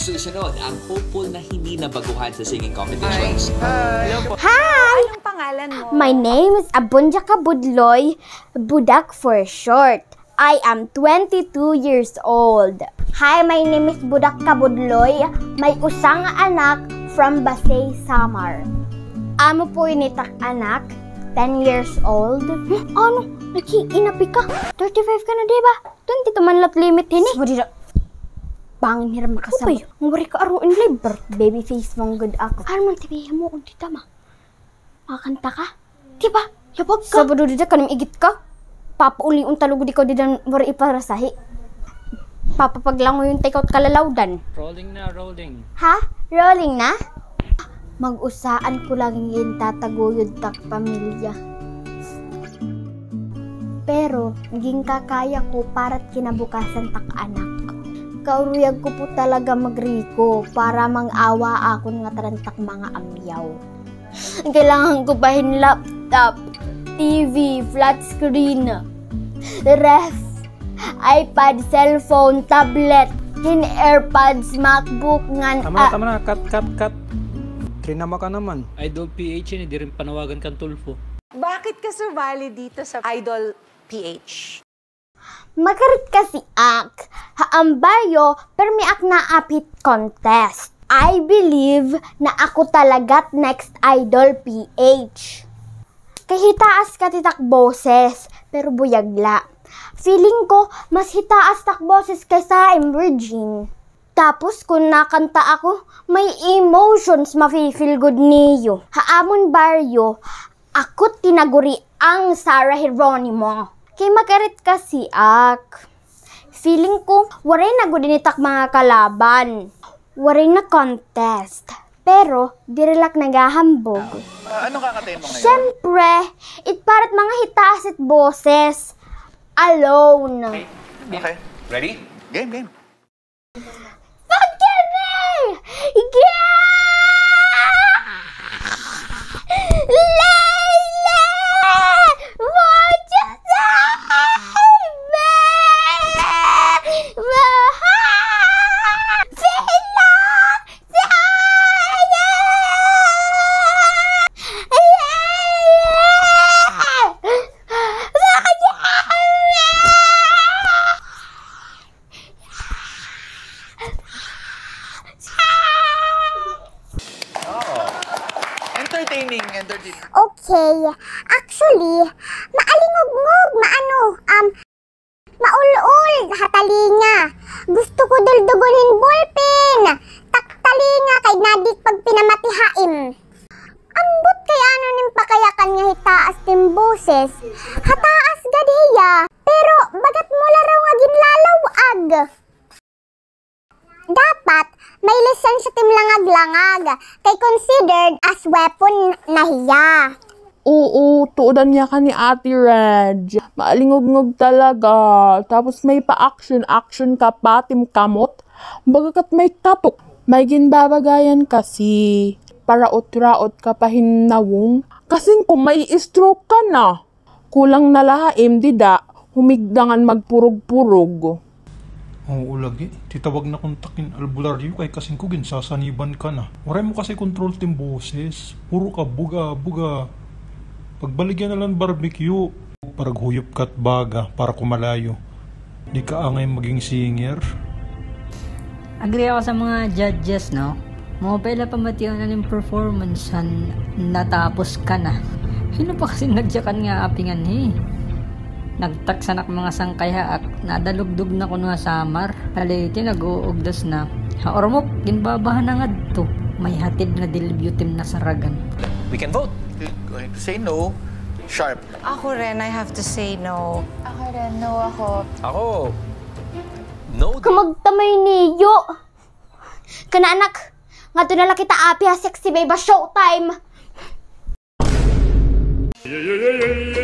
Susunod, ang hopeful na hindi nabaguhan sa singing competitions. Hi! Anong pangalan mo? My name is Abunja Kabudloy, Budak for short. I am 22 years old. Hi, my name is Budak Kabudloy. May usang anak from Basay, Samar. Amo po initak anak, 10 years old. Ano? Nag-iinapi ka? 35 ka na, diba? 22 man lot limit hini. Sabadira. Bangin hiram makasama. Upay, ngumari ka aruin liber. Baby face mong good ako. Ano man tibihin mo kung tita ma? Makakanta ka? Diba? Yabag ka. Sabado dida ka igit ka? Papauli ang talugod ikaw dida mara iparasahi. Papapaglango yung take out kalalawdan. Rolling na, rolling. Ha? Rolling na? Mag-usaan ko lang yung tataguyod tak pamilya. Pero, naging kakaya ko para't kinabukasan tak anak. Kauruyag ko po talaga magriko para mang-awa ako nga tarantak mga amyaw. Kailangan ko pahin laptop, TV, flat screen, ref, iPad, cellphone, tablet, AirPods, MacBook, ngan... Tama na, cut. Trinama ka naman. Idol PH yun, hindi rin panawagan kang tulfo. Bakit ka sumali dito sa Idol PH? Magarit kasi ak, haambayo, pero may ak na apit contest. I believe na ako talagat next Idol PH. Kay hitaas ka titak boses, pero buyagla. Feeling ko, mas hitaas tak boses kaysa I'm virgin. Tapos kung nakanta ako, may emotions mafe-feel good niyo. Haamon baryo, ako tinaguri ang Sarah Geronimo. Kay magarit kasi ak. Feeling ko, waray na gudinitak mga kalaban. Waray na contest. Pero, dirilak naghahambog. Anong kakatayin mo ngayon? Siyempre, itparat mga hitaas at boses. Alone. Okay. Ready? Game. Pagkari! Layla! Won't you save me? Entertaining. Okay, actually, maalingog-ngog, maul-ul, hatalinga. Gusto ko duldugunin ballpen, taktalinga kay nadik pag pinamatihaim. Ambot kay ano nim pakayakan nga hitaas tim boses, hataas gadiya, pero bagat mo laraw nga ginlalawag. Dapat, may lisensya tim langag-langag, kay considered as weapon na hiya. Oo, tuodan niya ka ni Ate Reg. Maalingog-ngog talaga. Tapos may pa-action ka pa, tim kamot. Bagakat may katok. May ginbabagayan kasi. Para raot ka pa hinawong. Kasing kung may stroke ka na. Kulang na lahaim, dida. Humigdangan magpurog-purog. Oo, lagi. Titawag na kontakin albularyo kay kasing kugin sasaniban ka na. Waray mo kasi control tim boses. Puro ka buga. Pagbaligyan na lang barbecue. Paraghuyop ka't baga para kumalayo. Di ka angay maging singer. Agree ako sa mga judges, no? Mobile pa matiyan na yung performance natapos ka na. Sino pa kasi nagjakan nga apingan Nagtaksanak mga sangkaya at nadalugdog na ko nga samar. Haliti nag-uugdas na. Haormok, ginbabahan na nga to. May hatid na dilibyotim na saragan. We can vote. You're going to say no. Sharp. Ako rin, I have to say no. Ako rin, no ako. Ako, no. Kumagtamay niyo. Kanaanak, nga doon na lang kita api ha, sexy baby, showtime.